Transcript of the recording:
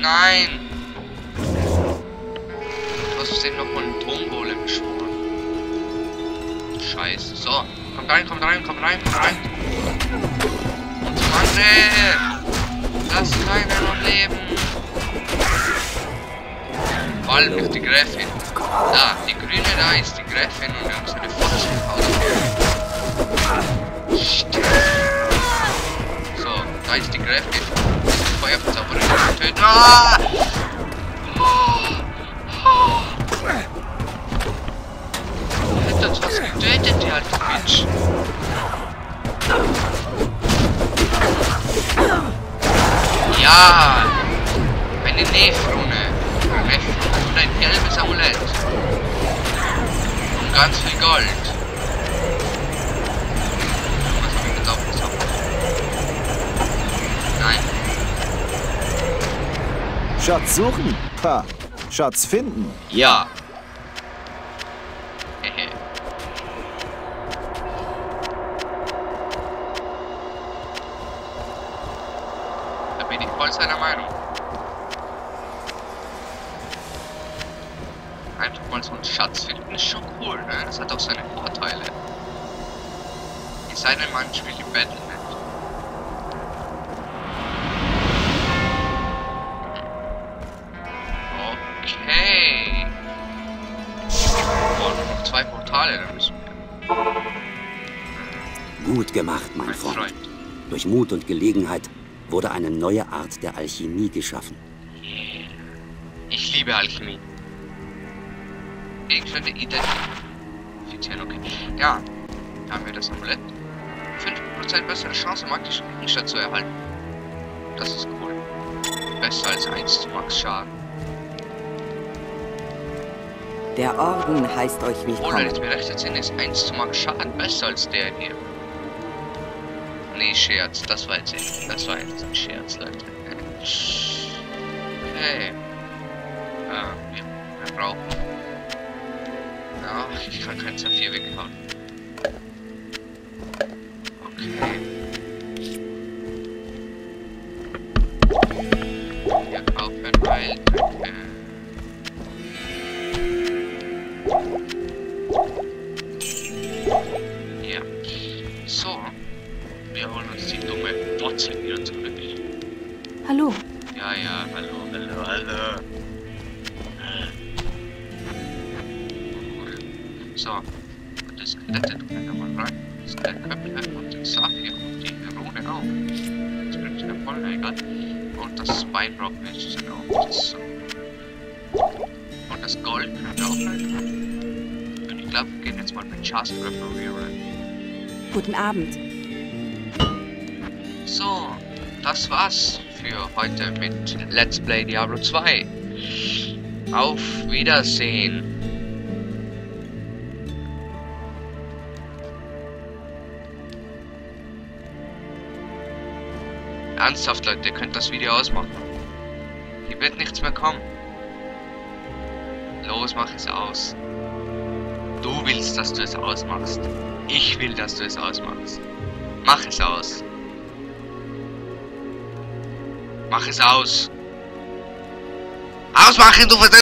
Nein! Du hast den noch mal einen Turmgolem beschworen. Scheiße. So, kommt rein, kommt rein, kommt rein, kommt rein. Und zum Angriff! Lass keiner noch leben! Vor allem nicht die Gräfin. Da, die grüne da ist die Gräfin und wir haben so eine Fotze im Haus. So, da ist die Gräfin. Feuerzauberin getötet. Ah! Hätte uns was getötet, die alte Bitch. Ja! Eine Nephrone. Und ein gelbes Amulett. Und ganz viel Gold. Was habe ich jetzt aufgesaugt? Nein. Schatz suchen? Ha. Schatz finden? Ja. Hehe. Da bin ich voll seiner Meinung. Einfach mal so einen Schatz finden ist schon cool, ne? Das hat auch seine Vorteile. Es sei denn, man spielt im Battle.net. Okay. Oh, nur noch 2 Portale, da müssen wir. Gut gemacht, mein Freund. Durch Mut und Gelegenheit wurde eine neue Art der Alchemie geschaffen. Ich liebe Alchemie. Gegenstände identifizieren, okay. Ja, haben wir das Amulett. 5% bessere Chance, magischen Gegenstand zu erhalten. Das ist cool. Besser als 1 zu Max Schaden. Der Orden heißt euch Oder willkommen. jetzt berechnet sind, ist 1 zu Max Schaden besser als der hier. Nee, Scherz, das war jetzt ein Scherz, Leute. Okay. Wir brauchen. Ja, ich kann kein Saphir weghauen. Okay. Wir kaufen Heiltränke. Ja. So. Wir holen uns die dumme Wurzel wieder zurück. Hallo. Ja, hallo. So, und das Skelette tun wir mal rein. Das Skelettköpfe und den Saphir und die Rune auch. Das bringt ja voll egal. Und das Bein brauchen wir jetzt auch. So. Und das Gold können wir auch rein. Und ich glaube, wir gehen jetzt mal mit Just reparieren. Guten Abend. So, das war's für heute mit Let's Play Diablo 2. Auf Wiedersehen. Ernsthaft, Leute, ihr könnt das Video ausmachen. Hier wird nichts mehr kommen. Los, mach es aus. Du willst, dass du es ausmachst. Ich will, dass du es ausmachst. Mach es aus. Mach es aus. Ausmachen, du